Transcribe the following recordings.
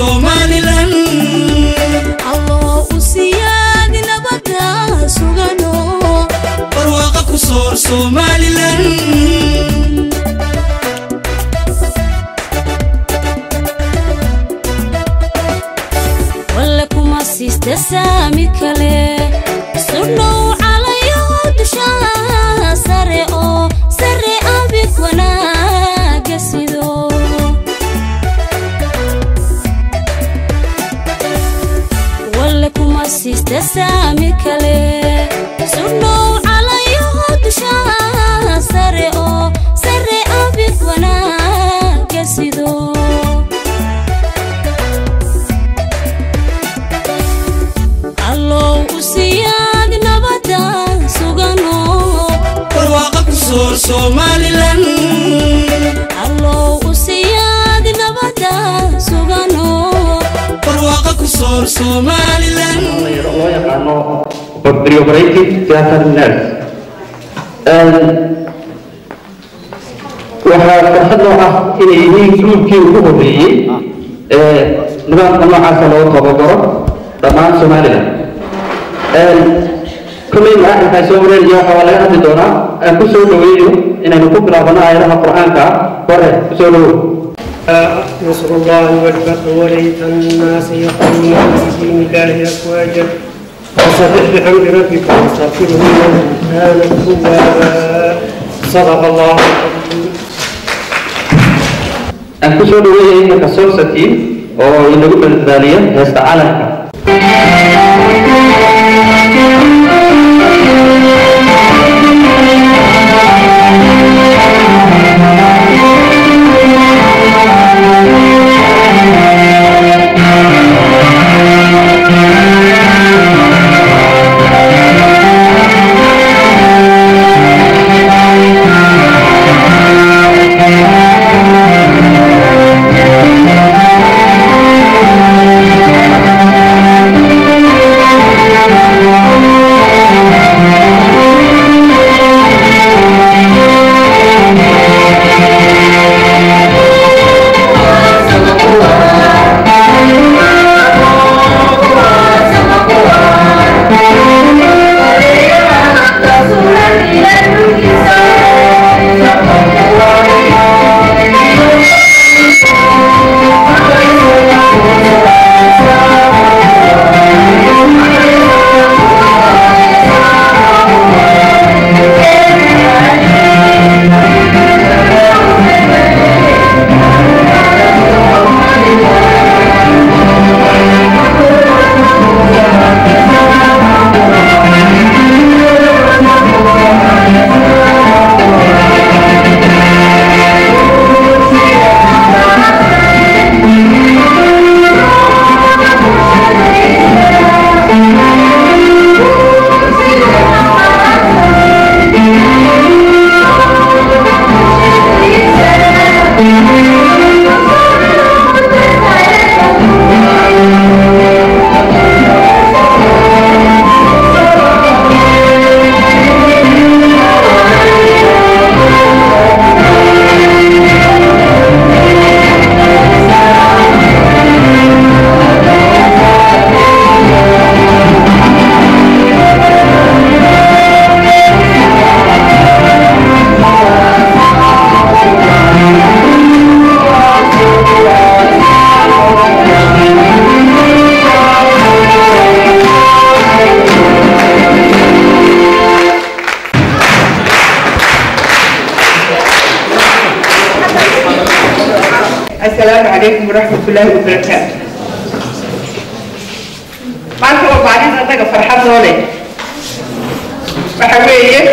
Somaliland الله وسياد نبدا سغنو برواقة كسور Somaliland ولا كما سيست سامي كله سنو على يود شان سري او سري ابيك وانا قصيدو ولا كما سيست سامي كله سنو على يود شان سري او سري ابيك وانا قصيدو الله وسياد نبدا سغنو برواقة كسور Somaliland الله وسياد نبدا سغنو برواقة كسور Somaliland الله يقانو Operative Theatre Nurse waxaa farxad noo ah inay yihiin gruubkii ugu horreeyey nidaamka noocaasa loo tababaro dhammaan Somaliland كلين واحد كيسومر اليوم ولا يهدي دونا كسر دوينه إن نقول ربنا آياتنا القرآن كا بره كسره نصر الله والفتح وليت الناس يقومون بدين الله أفواجا فسبح بحمد ربك واستغفره إنه كان توابا صدق الله كسر دوينه كسر ستين أو ينقل من الثانية يستعلق السلام عليكم ورحمة الله وبركاته. ما شاء الله بعدين أنتك فرحان ولي. فحويه.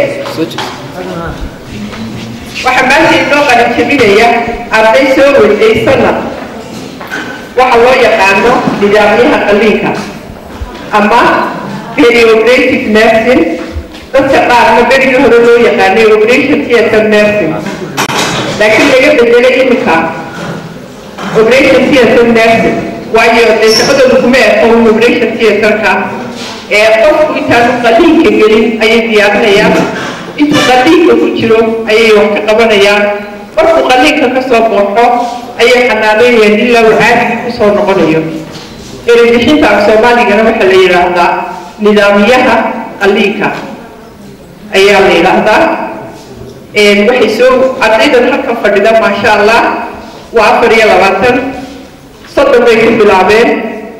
وحماسي اللغة الكبيرة أرضي سوري أي سنة. وحويه كانوا لجامعها قليلة. أما perioperative nursing تسقط ما بين الهرولوية كانوا operation theatre nursing. لكن لقيت بدلة إمكان. operation theatre nursing waayo shaqada lagu meeqo operation theatre ka qofku intaanu qaliinka gelin ayay diyaarinayaan intuu qaliinka ku jiro ayay wax ka qabanayaan markuu qaliinka ka soo baxo ayay xanaanayeen ilaa uu caadi ku soo noqonayo erebixinta af soomaaligana waxaa la yidhaahdaa nidaamyaha qaliinka ayaa la yidhaahdaa waxay soo ardaydan halkan fadhida maasha allah waa 24 soddon bay ku bilaabeen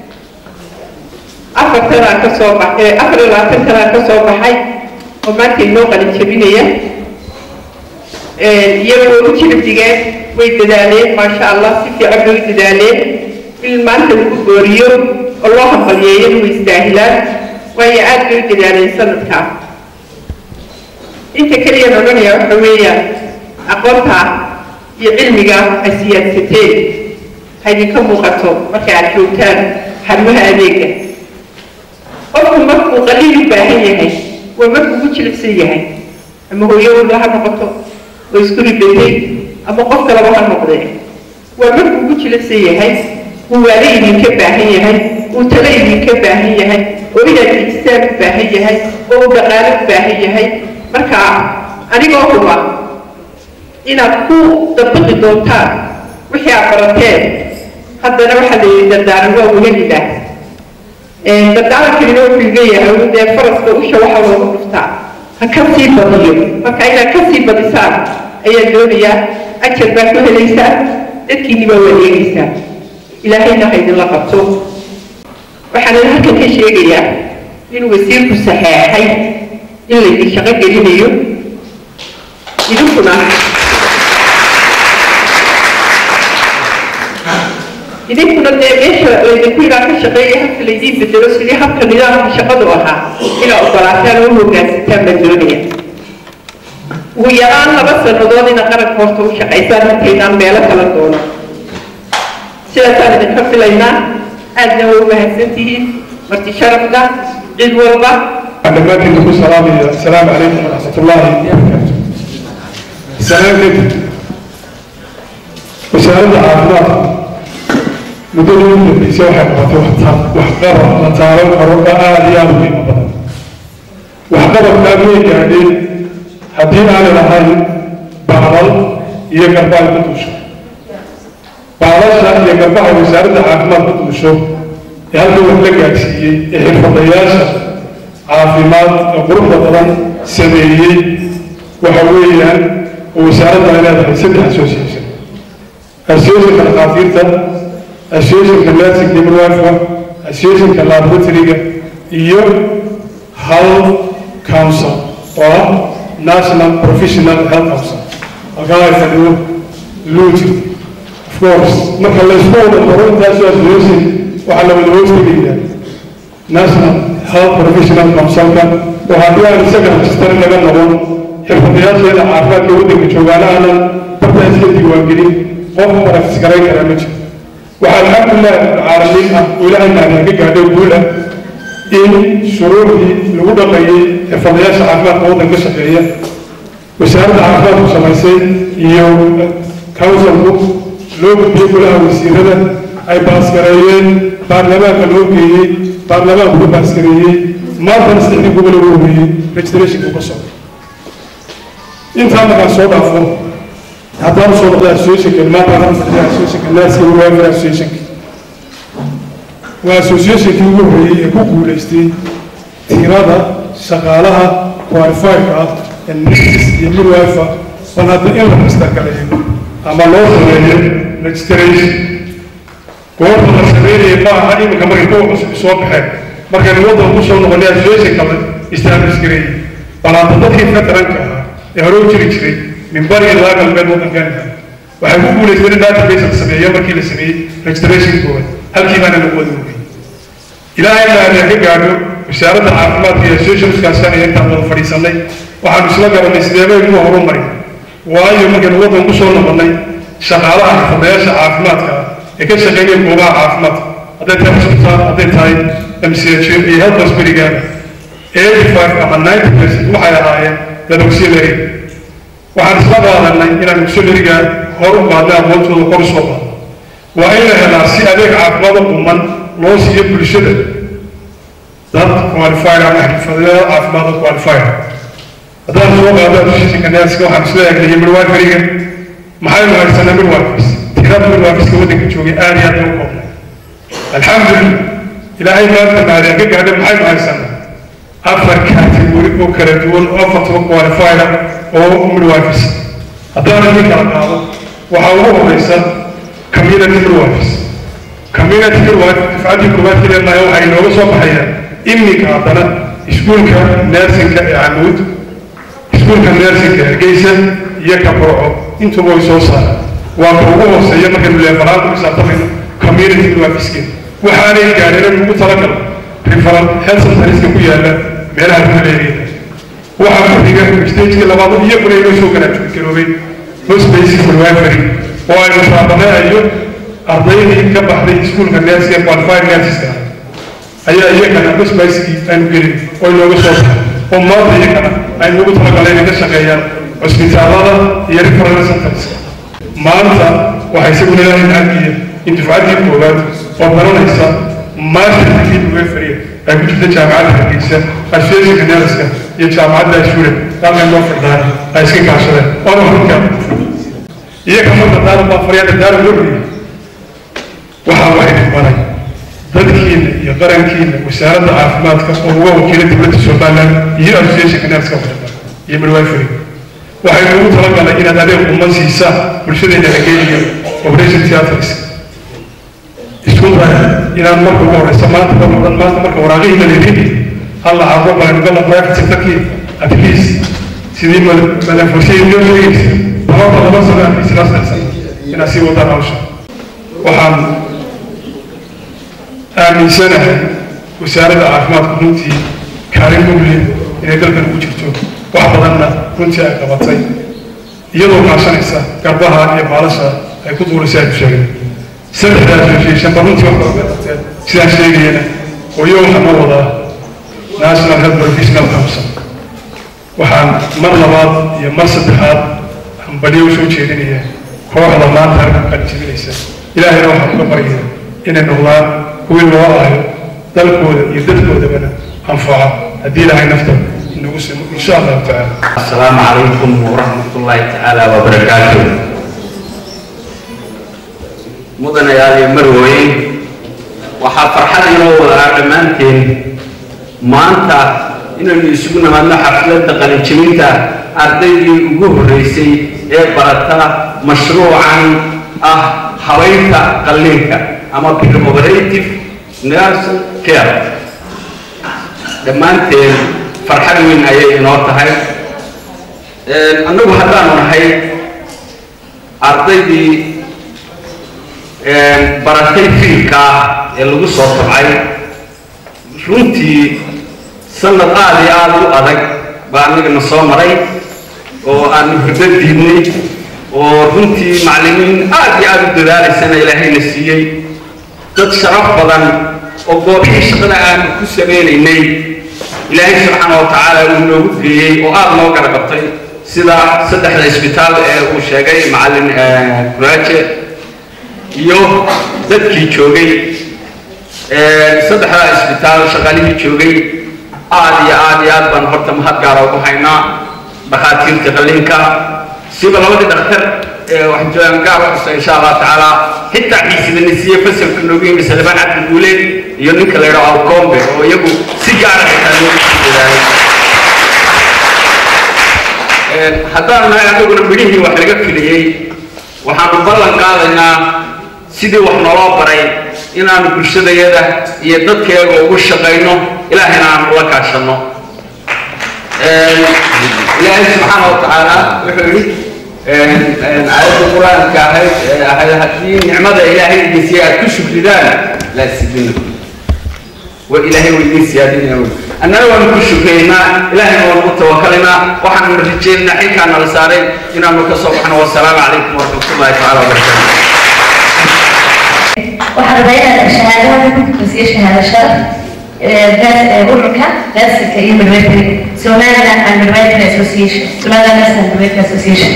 4 ka soo baxay 24 ka soo baxay oo maanta inoo qalin jabinaya iyagoo u jirdigeen way dadaaleen maasha allah si fiican bay u dadaaleen in maanta lagu gooriyo oo loo hambalyeeyo way istaahilaan waayo aad bay u dadaaleen sanadkaa inta kaliya odhanaya waxa weeyaan aqoonta iyo cilmiga ay siyaadsateen haydinka muuqato marka aad joogtaan xarumaha adeega qofku markuu qaliil u baahan yahay waa markuu ku jilicsan yahay ama hooyowda ha noqoto oo isku ribatay ama qof kalaba ha noqdee waa markuu ku jilicsan yahay uu waale idinka baahan yahay uu talo idinka baahan yahay oo inaad ijsaan u baahan yahay oo uu dhaqaalo u baahan yahay marka anigoo huba inaad ku dabaqi doontaan wixii aad barateen haddana waxaa la yidhi dardaaran waa wehelilah dardaarankanina wuxuu leeyahay dee faraska usha waxa loogu dhuftaa ha ka sii badiyo marka inaad ka sii badisaan ayaa doonayaa ajar baa ku helaysaa dadkiini baa wadeegaysaa ilaahayna ha idinla qabto waxaana halkan ka sheegayaa inuu wasiirku saxeexay in laydin shaqo gelinayo idinkuna dee meesha laydinku ilaa ka shaqeeya habka laydiin bedelo sidii habka nidaamka shaqadu ahaa inaa ogolaataan oo hogaansataan baa doonaya ugu yaraan 2 sannadood ina qaranka horta u shaqaysaan intaynaan meelo kala doono sidaasaan idinka filaynaa aadna waa u mahadsantihiin marti sharafka cid walba dhammaantiin ku salaamaya asalaamu calaykum waraxmatullaahi wabarakaatu salaam calaykum wasaaradda caafimaadka muddada ugu dambeysay waxay qabatay waxqabad la taaban karo oo aad iyo aad u qiimo badan waxqabadkaa miyay gaadheen haddii aanay lahayn bacdal iyo garbaal ku duusho bacdasha iyo garbaha wasaaradda caafimaad ku duusho ee halkan wax la gaadhsiiyey ee xirfadayaasha caafimaad ee quruxda badan sameeyey waxa weeyaan oo wasaaradda ay leedahay 3 association associationka dhakhaatiirta associationka nursing iyo midwife associationka laboratoryga iyo health council oo national professional health council halkaa ay fadhiyo luuti of course marka la isku wada daro intaasoo association waxaa la wada hoostagaya national health professional councilka oo haddii aan isaga rajistar laga noqon xirfadayaasheeda caafimaadka waddanka joogaana aanan bartaa iska diiwaangelin qof baraktis garayn karaa ma jiro waxaa alxamdulilah caalamiin ah oo ilaahay naadin ka gaadhay guul ah in shuruucdii lagu dhaqayay xirfadayaasha caafimaadka waddanka ka shaqeeya wasaaradda caafimaadku samaysay iyo councilku loo gudbiyey golaha wasiirada ay baasgareeyeen baarlamaanka loo geeyey baarlamaanku la baasgareeyey maantana 6 gobol ugu horreeyey registrationka ka socda intaa markaan soo dhaafo haddaan soo noqday associationka maanta waxaan fadhiyaa associationka nursiga welfare associationka waa associationkii ugu horreeyey ee ku guulaystay tirada shaqaalaha qualifiedka ah ee nurses iyo midwife bal hadda in la register galeeyo ama loo sameeyo registration goorta la sameynaya maaha iminka markay kuwa cusub soo baxeen markaynu waddan ku soo noqonay associationka la establish gareeyey bal hadda dadkii veteranka ahaa ee hore u jiri jiray min bari ilaa galbeed waddankan waxay ku guulaysteen in database la sameeyo markii la sameeyey registrationkooda halkii baana lagu wada ogey ilaahay ilaa ka gaadho wasaaradda caafimaadka iyo associationskaasaan iyo intaan wada fadhiisanay waxaanu isla garanay sideebaynu u horumarin waayo markaynu waddan ku soo noqonnay shaqaalaha xirfadayaasha caafimaadka ee ka shaqeynaya goobaha caafimaadka hadday tahay hospital hadday tahay MCH iyo health hospitaligaana 85 ama 90% waxay ahaayeen dad auxiliary waxaan isla qaadanay inaan auxiliaryga hor u qaadnay aqoontooda kor u soo qaadno waa in la helaa si adeeg caafimaad u quman loo siiyo bulshada dad qualified ama xirfadayaal caafimaad qualified haddaan soo qaado associationka nursiga waxaan isla eegnay midwiferyga محل هرسنا من وافس تكرار من وافس كودك تشوفي آلي أدوكم الحمد لله إلى أي ما تبغى لك هذا محل هرسنا أفر كاتب وكردون أفر وكوالفاير أو من وافس أدار لك هذا وحاوله ليس كمينة الوافس كمينة الوافس تفعل كروات كده ما هو عينه وصباحيا إني كعطنا يسكون كناسك عمود يسكون كناسك جيسا يكبروا انتم ويسوسا وقوه سيما كانوا لفرات ويساطمين كمينة الوافس كده وحالي قالنا المتلقى ريفرال هلسن تاريسك كويالا ميلها المليرين وحاكم فيها مستيج كلا بعض يقول إنه شو كانت تكروبين بس بيسك الوافرين وأنا شعبنا أيوه أرضيني كبحري يسكون كناسك والفاير ناسك أيه كنا بس بيسكي أنا قريب وإنه بس وما ذي كنا أنا نقول ترى علينا كشقيان وسبيتالنا يرفع رأسنا ترسك ما أنت وحيسبنا لنا الأنبياء انتفاعات الكولات وبرنا إنسان ما تدري بوفرية أقول لك جامعات الإنسان أشياء كنارسك يجامعات الشورى كم يوم في الدار أشياء كاشرة أنا هم إيه كم الدار ما فرياد الدار لوري وحاول يبغى dadkiina iyo qarankiina wasaaradda caafimaadka oo uga wakiila dowladda Soomaaliland iyo association kanaalska wadada iyo midwifery waxay ugu talagalay inaad adeeg umma siisa bulshadeena Kenya operation theatres isku day inaan marka ugu horeysa maanta marka waraaqihii la leeyahay alla aqoon baan uga laqayaa sectorkii at least sidii ma furshii iyo sheegaysa laba sano islaasaysan inaan sii wadaan hawsha waxaan آمن سنة وسارة عافمات كنتي كارين مبلي إن قلبنا وجرتو وحضرنا كنتي أقبطي يضرب عشان إنسان قربها يبالشها يكون رسالة شيء سنة ذات شيء شنطنتي وحضرنا سنة شيء هنا ويوم حمرضة ناشنال هيلث بروفيشنال كونسل وحن مرة بعض يمرس الحال هم بديو شو شيء كوه ضمان هذا قد تجلسه إلهي روح القبرية إن النظام هو الواقع دلكود يدلكود بنا أنفعه هدي لها نفطر إن شاء الله تعالى. السلام عليكم ورحمة الله تعالى وبركاته. مدن يا مروين وحفر حد ينور أرمانتين ما أنت إن يسوون ما حفلة دقل جميلة أردي وجوه رئيسي برتا مشروعا حويتا قليلك أما بالموبريتيف نيرس كير لما أنت فرحان من أي نقطة هاي أنه هذا من هاي أرضي براتين فيكا اللي صوت عاي شونتي سنة قاضي أدق بعمل النصام رأي وأنا بدأت ديني وكنتي معلمين عادي الدلال السنة إلى هي نسيي تشرف بدن وقوبي شغل عن كسبين إني إلهي سبحانه وتعالى ونوجد فيه وآل موقع قبطي سدح الإسبيتال وشاقي معلم كراجة يو ذاتكي شوقي سدح الإسبيتال شغالي شوقي عادي بان هرت مهد قارو بحينا بخاتير تغلينكا سيبا لو دكتور واحد جوان قارو إن شاء الله تعالى حتى عيسى بن نسيه فسر كنوبين بسلمان عبد الوليد يونيك ليرو أو كومبي ويبو سيجارة كانوا حتى أنا أقول بديه وحلقة كليه وحنبلغ قالنا سيدي وحنا رابرين إن أنا بشدة يده يدك ووش قينه إلى هنا الله كاشنه إلهي سبحانه وتعالى وحولي آيات القرآن كهذا هذه نعمة إلهي الجنسيات كشف لذلك لا سيدنا وإلهي والجنسيات أنا لو نكشف لنا إلهي والمتوكلنا وحن رجينا حين كان رسالين إن أمك سبحانه والسلام عليكم ورحمة الله تعالى وبركاته. وحربينا الشهادة بس شهادة شرف that's the Midwifery, Somaliland and Midwifery Association, Somaliland and Midwifery Association.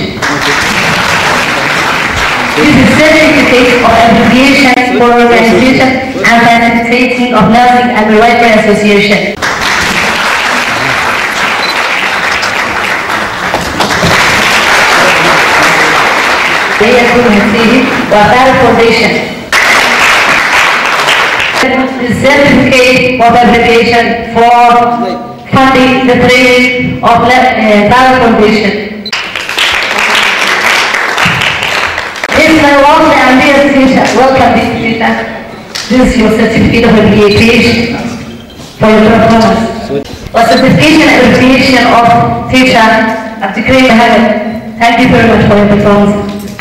This is certificate of abbreviation for organization and facilitating of nursing and midwifery association. Barrow Foundation. The certificate of application for funding the training of Barrow Foundation. Yes, I want the dear teacher. Welcome, dear teacher. This is your certificate of appreciation for your performance. A certification and appreciation of teacher of the great heaven. Thank you very much for your performance.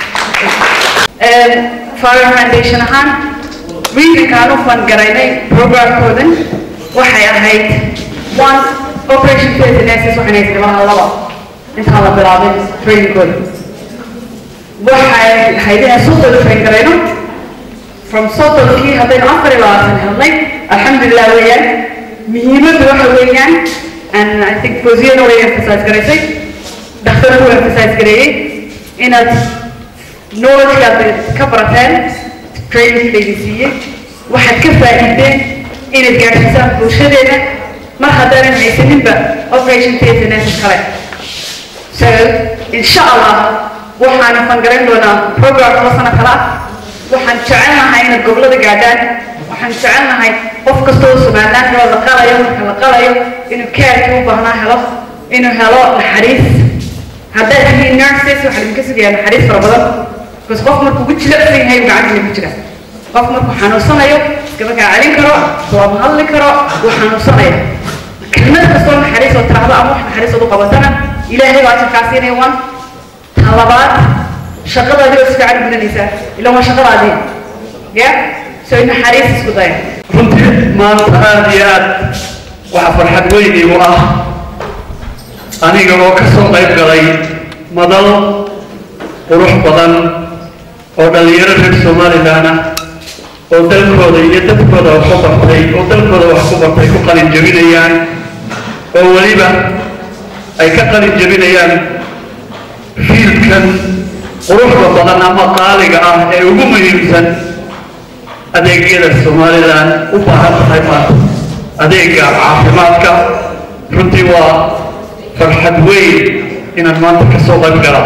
Barrow Foundation ahaan wiilkaan u fangaraynay programkoodan waxay ahayd one operation phase analysis waxaan haysanay malaha laba intaan la bilaabin trainingkooda waxay ahayd inaan soddon fangarayno from soddonkii haddaynu 24 helnay alxamdulilah weeyaan muhiimadda waxa weeyaan and I think Fawziyana way emphasize garaysay dhakhtarku way emphasize gareeyey inaad knowledge aad ka barateen training laydin siiyey waxaad ka faa'iideen inaad gaadhsiisaan bulshadeena mar haddaanan haysaninba operation phase analysis kale so insha allah waxaan fangarayn doonaa program laba sano kale ah waxaan jecelnahay inaad gobollada gaadhaan waxaan jecelnahay qof kastoo Somaliland la qalayo marka la qalayo inuu kaarkii u baahnaa helo inuu helo naxariis haddaad tihiin nurses waxaa idinka sugayaa naxariis fara badan because qof markuu ku jilicsan yahay gacantiina ku jira qof markuu xanuunsanayo iskama kaa celin karo waa hadli karo wuu xanuunsanaya kelmad kastoo naxariis oo tiraahdo ama wax naxariis oo qabatana ilaahay waa kaa siinaya waan talabaad shaqadaadii oo si fiican gudanaysaa ilaa waa shaqadaadii ya so naxariis isku daya runtii maanta aad iyo aad waxa farxad weyn igu ah aniga oo ka soo qayb galay madal qurux badan oo dhalinyaro reer Somaliland ah oo dalkooda iyo dadkooda wax ku bartay oo dalkooda wax ku bartay ku qalin jabinayaan oo waliba ay ka qalin jabinayaan fiilkan quruxda badan ama qaaliga ah ee ugu muhiimsan adeegyada Somaliland u baahan tahay maanta adeega caafimaadka runtii waa farxad weyn inaan maanta ka soo qayb gala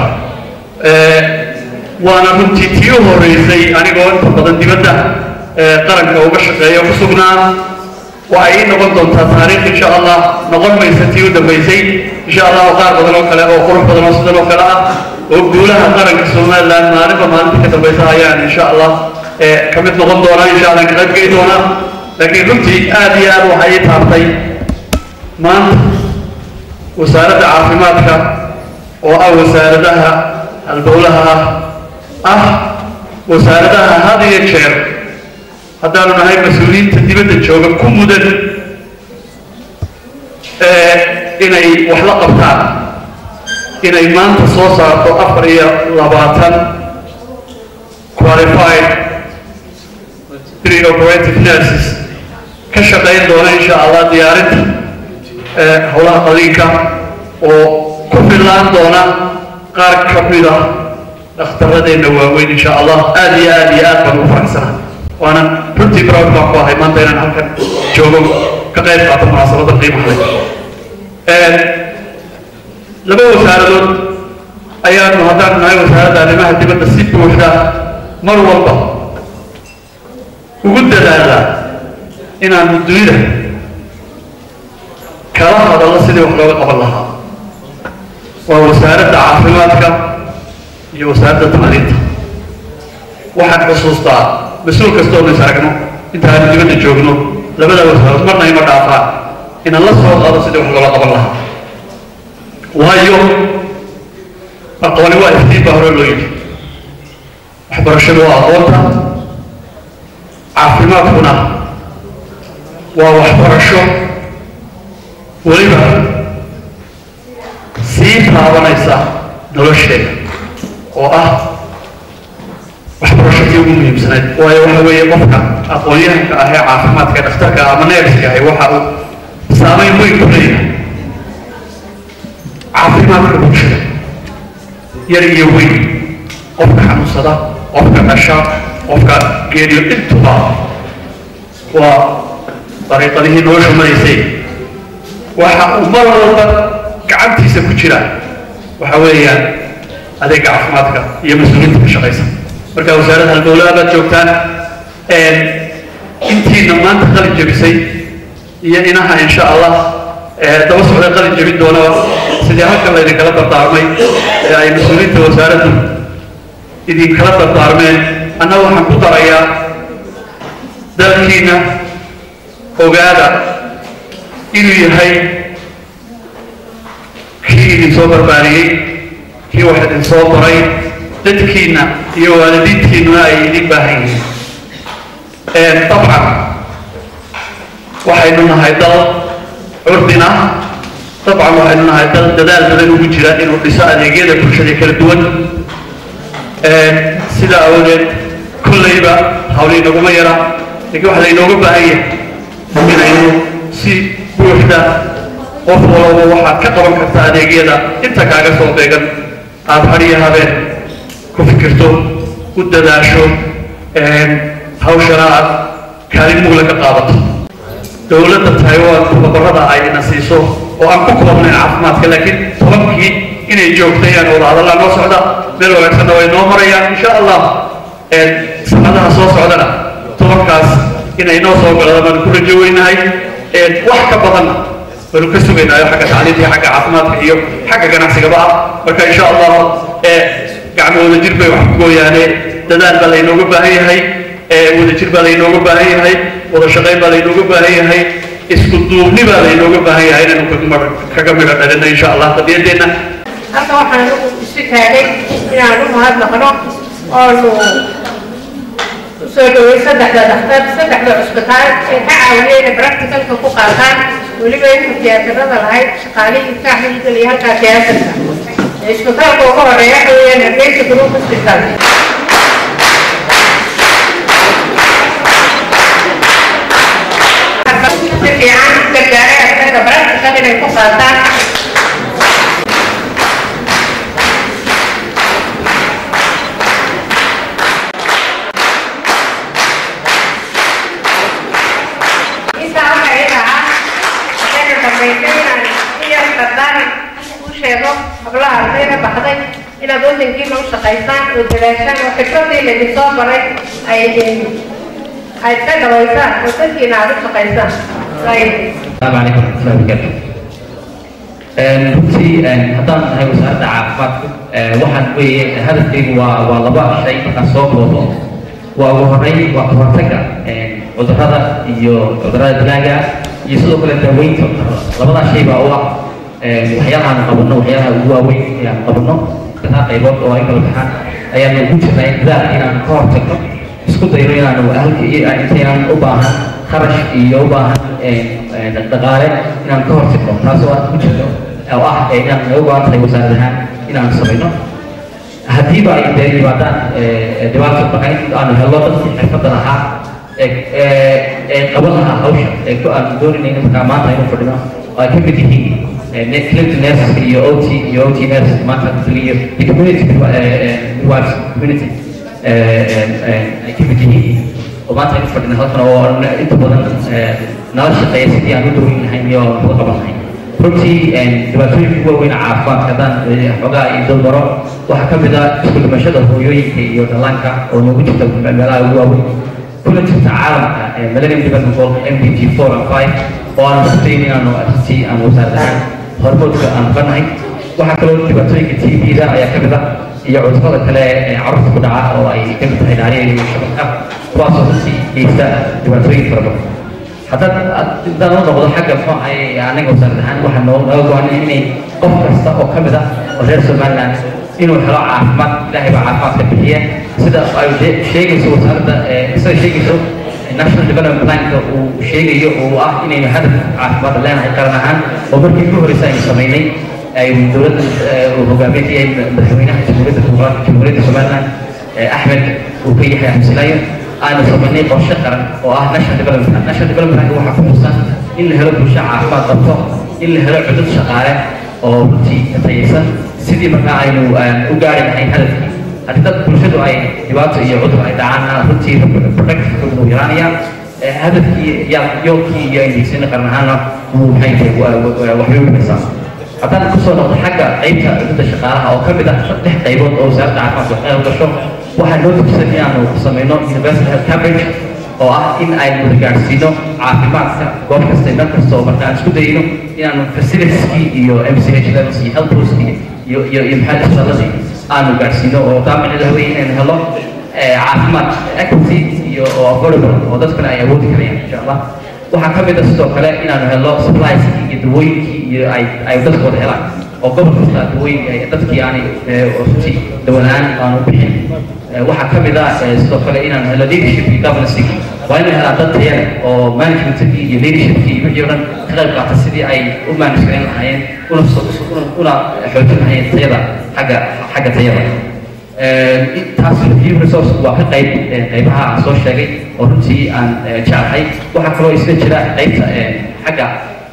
waana runtii tii u horeysay anigoo inta badan dibadda qaranka uga shaqeeya ku sugnaa waxay noqon doontaa taariikh insha allah noqon maysa tii u dambeysay insha allah qaar badan oo kale oo qurux badan oo sidan oo kale ah oo guulaha qaranka Somaliland maalinta ka dambeysa ayaan insha allah ka mid noqon doonaa insha allah ka qayb doonaa laakiin runtii aad iyo aad waxay taabtay maanta wasaaradda caafimaadka oo ah wasaaradaha albowlaha ah wasaaradaha had iyo jeer haddaanu nahay mas-uuliyiinta dibadda jooga ku mudan inay wax la qabtaan inay maanta soo saarto 24 qualified pre-operative nurses ka shaqayn doona insha allah diyaarinta howlaha qaliinka oo ku filaan doona qaar ka mid ah dhakhtarradeenna waaweyn insha allah aad iyo aad baan u faraxsanahay وانا runtii proud baan ku ahay maanta inaan halkan joogo ka qayb qaato munaasabada qiimaha leh laba wasaaradood ayaanu haddaan nahay wasaaradda arrimaha dibadda si buuxda mar walba ugu dadaalnaa inaanu dunida kala hadallo sidii wax looga qaban lahaa waa wasaaradda caafimaadka iyo wasaaradda tacliinta waxaan xusuustaa مسؤول كستون يسرقنا أنت هذا جبت الجوجنو لبدا وصلت مرنا يوم دافع إن الله سبحانه وتعالى سيد وحلا قبل الله وهايوم أقوالي واحد بحر الليل أحبر الشباب أقولها عافيمات هنا وأحبر الشوم ولما سيفها ونيسا نلوشتك waxbarashadii ugu muhiimsanayd waayo waxa weeye qofka aqoonyahanka ah ee caafimaadka dhakhtarka ama neerska ah waxa uu saameyn weyn ku leeyahay caafimaadka bulshada yar iyo weyn qofka xanuunsada qofka dhasha qofka geeriyo intuba waa dariiqadihii nolosha maraysay waxa uu mar walba gacantiisa ku jira waxa weeyaan adeega caafimaadka iyo mas-uuliyiinta ka shaqaysa marka wasaaradda halbowlaha baad joogtaan intiina maanta qalin jebisay iyo inaha insha allah daba socday qalin jebin doona sidii halkan laydinkala dardaarmay ay mas-uuliyiinta wasaaraddu idinkala dardaarmeen anna waxaan ku darayaa dalkiina ogaada inuu yahay kii idin soo barbaariyey kii wax idin soo baray dadkiina iyo waalidiintiinuna ay idin baahan yihiin dabcan waxaynu nahay dal curdina dabcan waxaynu nahay dal dadaal badan ugu jira inuu dhiso adeegyada bulshada kala duwan sida awoodeed kollayba hawli inaguma yara laakiin waxa laynooga baahan yahay inaynu si buuxda qof walba waxaad ka qaban karta adeegyada inta kaaga soo beegan aada hariya habeen ku fikirto u dadaasho hawshana aad kaalin mugla ka qaadato dowladda Taiwan tababarada ay ina siiso oo aan ku koobnayn caafimaadka laakiin tobankii inay joogtayaan oo hadallaan noo socda meel wanaagsanna way noo marayaan insha allah sanadaha soo socdana tobankaas inay noo soo galadaan baan ku rajo weynahay wax ka badanna baanu ka sugaynaayo xagga tacliinta iyo xagga caafimaadka iyo xagga ganacsigaba ah marka insha allah gacmo wadajir bay wax ku gooyaane dadaal baa laynooga baahan yahay wadajir baa laynooga baahan yahay wada shaqayn baa laynooga baahan yahay isku duubni baa laynooga baahan yahay inaynu kaga midho dhalino insha allah qadiyadeenna halka waxaan isu taagay inaan u mahadnaqno oonu usoo dhawey saddexda cusbitaal ee ka caawiyeen practicalka ku qaataan weliba inta tiyaatarada lahayd shaqaalihii ka xidhiidhaya halkaa tiyaatarka cusbitaalka ugu horeeya waxa weeyaan Hargeysa Group Hospital si fiican gargaaray asaga practical inay ku qaataan hablaha ardayda baxday inaad wadankiina u shaqaysaan oo dadaashaan oo xirfadii laydin soo baray ay ka dhawaysaan oo dadkiina aad u shaqaysaan السلام عليكم ورحمة الله وبركاته. runtii haddaan nahay wasaaradda caafimaadka waxaan weeye hadafkaygu waa laba shay markaan soo koobo waa ugu horreyn waa ka hortagga cudurrada iyo cudurrada dilaaga iyo sidoo kale daaweynta labadaa shay baa u ah waxyaalahaan qabanno waxyaalaha ugu waaweyn ayaan qabanno sadaa qaybood oo ay kala baxaan ayaan ugu jirnay dadaal inaan ka hortagno isku dayno inaanu intaynaan u baahan kharash iyo u baahan dhaqaale inaan ka hortagno taasoo aan ku jirno oo ah inaan naga go-an tahay wasaarad ahaan inaan samayno haddiiba ay dee yimaadaan dhibaato baqayn aanu helno dadkii xirfadda lahaa qaban lahaa hawsha aan doonayna markaa maanta aynu fadhino oo ay ka mid yihiin clinical nurses iyo OT nurses maanta iyo community midwives community ay ka mid yihiin oo maanta aynu fadhino halkan oo inta badan nala shaqeeya sidii aan u daweyn lahayn iyo aan uga qaban lahayn runtii dhibaatooyinka ugu waaweyn caafimaadka haddaan xoogaa iyo dulmaro waxaa ka mid ah isku dhimashada hooyooyinka iyo dhallaanka oo noogu jirta meelaha ugu waaweyn kuna jirta caalamka millennium development goal MDG 4 and 5 oo aan rabtayn inaanu arrintii aan wasaarad ahaan hormoodka aan qanahay waxaa kaloo dhibaatooyinka TB-da ayaa ka mid ah iyo cudurrada kale ee carruurta ku dhaca oo ay ka mid tahay dhaariya iyo shabaka kuwaasoo runtii geysta dhibaatooyin fara badan haddaan u noqdo xagga muxuu ahay anaga wasaarad ahaan waxaa naga go-an inay qof kasta oo ka mid ah oo reer Somaliland inuu helo caafimaad ilaahay baa caafimaadka bixiya sida ay sheegayso wasaaradda sida sheegayso national development planka uu sheegayo oo ah inaynu hadaf caafimaad leenahay qaran ahaan oo markii ugu horreysay aynu samaynay ay dowladda uu hogaaminayay madaxweynaha jamhuuriyadda Somaliland Axmed uu ka yahay xamsilaayo aanu samaynay qorshe qaran oo ah national development plan waxaa ku xusan in la helo bulsho caafimaad qabto in la helo cudud shaqaale oo runtii tayaysan sidii markaa aynu u gaari lahayn hadafkii haddii dad bulshadu ay dhibaato iyo cudur ay dhacaan runtii productivekooda uu yaraanaya hadafkii yoolkii iyo indhigsina qaran ahaana wuu maxay tahay waxbay u dhimaysaa haddaan kusoo noqdo xagga qaybta cudurda shaqaalaha oo ka mid ah 3 qaybood oo wasaaradda caafimaadka qayb gasho waxaa noo tugsan inaanu samayno universal health coverage oo ah in aynu wada gaadhsiino caafimaadka goob kasta meel kasta oo marka aan isku dayno inaanu facilitieski iyo MCH levels iyo health post iyo maxaa isbitaaladii aanu gaadhsiino oo daamicida wey inaynu helo caafimaad equity iyo oo affordable oo dadkana ay awoodi karayaan insha allah waxaa ka mid ah sidoo kale inaanu helo supplies iyo dawooyinkii iyo ay dadkooda helaan oo gobol kasta dawooyinka dadkii aanay runtii dawalaan aanu bixin waxaa ka mid ah sidoo kale inaanu helo leadership iyo governance waa inay helaan dad tayan oo managementkii iyo leadershipkii wixii o dhan ka qayb qaata sidii ay u manage garan lahaayeen una xoojin lahaayeen tayada xagga tayada taas human resource waa ka qaybaha aan soo sheegay oo runtii aan jeclahay waxaa kaloo isla jira qaybta xagga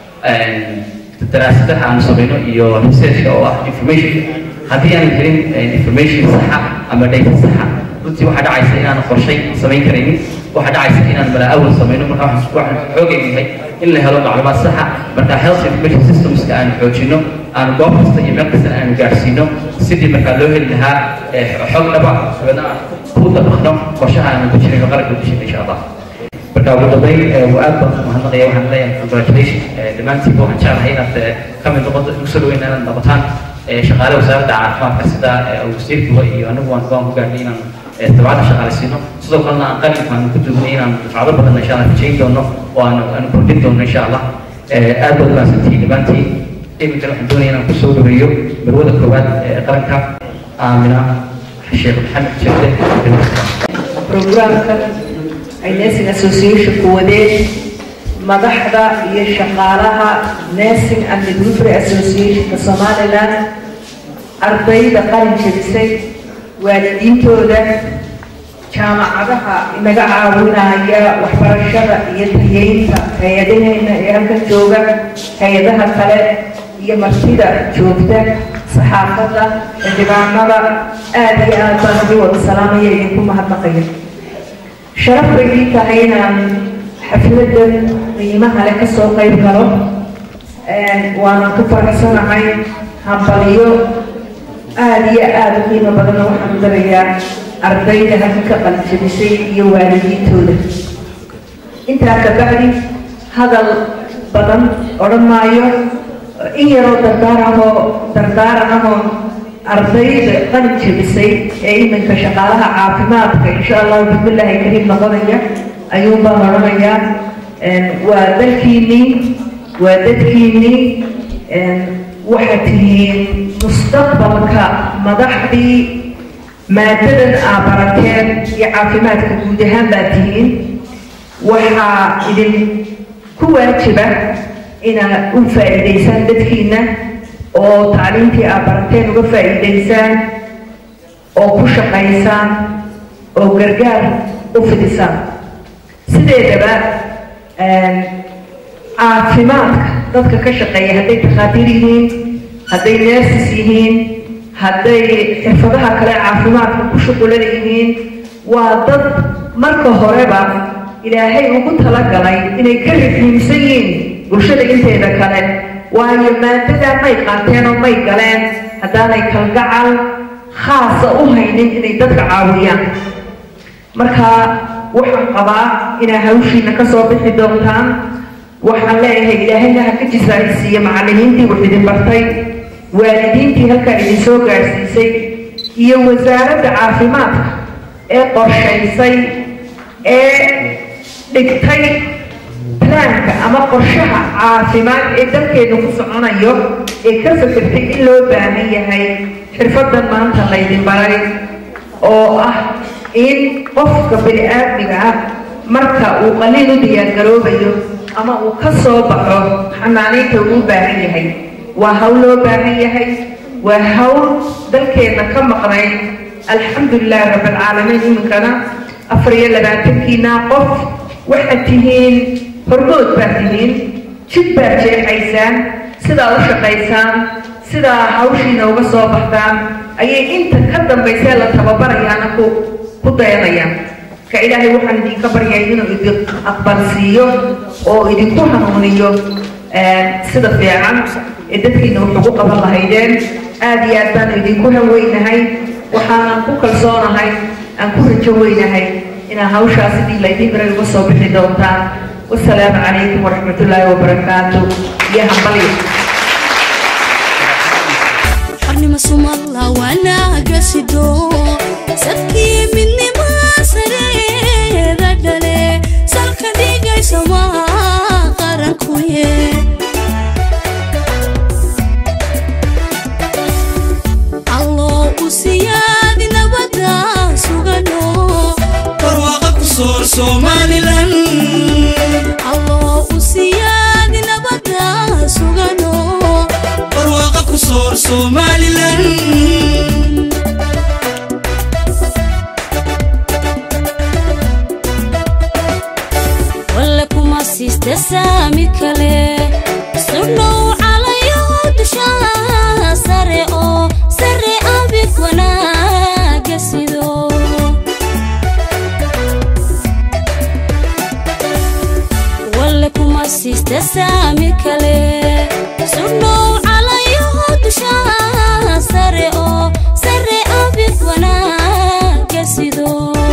daraasadaha aan samayno iyo researchka oo ah information haddii aan helin information saxa ama data saxa runtii waxaa dhacaysa inaan qorshay samayn karaynin waxaa dhacaysa inaan mala-awal samayno marka waxaan xoogaynahay in la helo macluumaad saxa marka health information systemska aan xoojino aan goob kasta iyo meel kastana aanu gaadhsiino sidii markaa loo heli lahaa xog dhaba dabeedna aan ku dabaqno qorshaha aanu dejinayno qaranka dejina insha allah marka ugu dambeyn aad baan mahadnaqaya waxaan leeyahay congratulation dhammaantiinba waxaan jeclahay inaad ka mid noqoto ugu soo dhaweyn inaad noqotaan shaqaale wasaaradda caafimaadka sida wasiirkiiba iyo anagu waan ku gaarnay inaan tabcada shaqaaleysiino sidoo kalena aan qalinkaan ku duubnay inaan dufcado badan insha allah rajayn doono oo aan kordhin doono insha allah aad baad umaadsantihiin dhammaantiin iminkan waxaan doonaya inaan kusoo dhaweeyo marwada koowaad ee qaranka aamina sheekh maxamed jeexle programka ay nursing association-ku wadeen madaxda iyo shaqaalaha nursing and midwifery association-ka Somaliland ardayda qalin jebisay waalidiintooda jaamacadaha inaga caawinaya waxbarashada iyo tayeynta hay-adaheena ee halkan jooga hay-adaha kale iyo martida joogta saxaafadda xildhibaanada aad iyo aad baan ugu wada salaamaya idinku mahadnaqaya sharaf bay ii tahay inaan xafladan qiimaha le kasoo qayb galo waana ku faraxsanahay hambaliyo aad iyo aad u qiimo badanna waxaan darayaa ardayda halka ka qaljabisay iyo waalidiintooda intaa ka bacdi hadal badan odhan maayo in yaroo dardaaranahoo ardayda qalin jebisay ee iminka shaqaalaha caafimaadka insha allahu bismillaahi kariim noqonaya ayuun baan odhanayaa waa dalkiinii waa dadkiinii waxaad tihiin mustaqbalka madaxdii maadadan aa barateen iyo caafimaadka guud ahaan baad tihiin waxaa idin ku waajiba inaad u faa'iidaysaan dadkiina oo tacliintii aa barateen uga faa'iidaysaan oo ku shaqaysaan oo gargaar u fidisaan sideedaba caafimaadka dadka ka shaqeeya hadday takhaatiir yihiin hadday nurses yihiin hadday xirfadaha kale caafimaadka ku shuqulan yihiin waa dad marka horeba ilaahay ugu talagalay inay ka rixiimsan yihiin bulshada inteeda kale waayo maadadaa may qaateen oo may galeen haddaanay kalgacal khaasa u haynin inay dadka caawiyaan marka waxaan qabaa inaa hawshiina kasoo bixi doontaan waxaan leeyahay ilaahayna ha ka jisaaysiiya macallimiintii wax idin bartay waalidiintii halkaa idin soo gaadhsiisay iyo wasaaradda caafimaadka ee qorshaysay ee dhigtay plaanka ama qorshaha caafimaad ee dalkeenu ku soconayo ee ka fikirtay in loo baahan yahay xirfadan maanta laydin baray oo ah in qofka bini-aadmiga ah marka uu qaliil u diyaargaroobayo ama uu ka soo baxo xanaanaynta uu u baahan yahay waa hawl loo baahan yahay waa hawl dalkeena ka maqnay alxamdulilah rabbilcaalamiin iminkana 24 qof waxaad tihiin hormood baad tihiin jid baad jeexaysaan sidaa u shaqaysaan sidaa hawshiina uga soo baxdaan ayay inta ka dambaysee la tababarayaana ku dayanayaan ka ilaahay waxaan idinka baryay inuu idin aqbalsiiyo oo idinku hanuuniyo sida fiican dadkiina wuxuu ku qaban lahaydeen aad iyo aad baan idinku haweynahay waxaan ku kalsoonahay aan ku rajo weynahay inaa hawshaas sidii laydin baray uga soo bixi doontaan wasalaamu calaykum waraxmatullaahi wabarakaatu iyo hambali xarnimo sumalla wanaaga sido sadkii midnima sareeda dhale salka dhigaysa maa qarankuye alloo u siyaadi nabada sugano barwaaqa ku soor Somalilan alloo u siyaadi nabada sugano barwaaqa ku soor Somalilan walla kuma siiste saami kale sudhow calayo dushaa sare oo sare abid wanaaga sido walla kuma siiste saami kale sudhow calayo dushaa sare oo sare abid wanaaga sido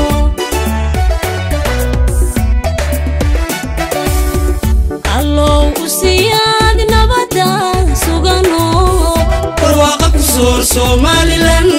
alloo u siyaadi nabada sugano barwaaqa ku soor Somalilan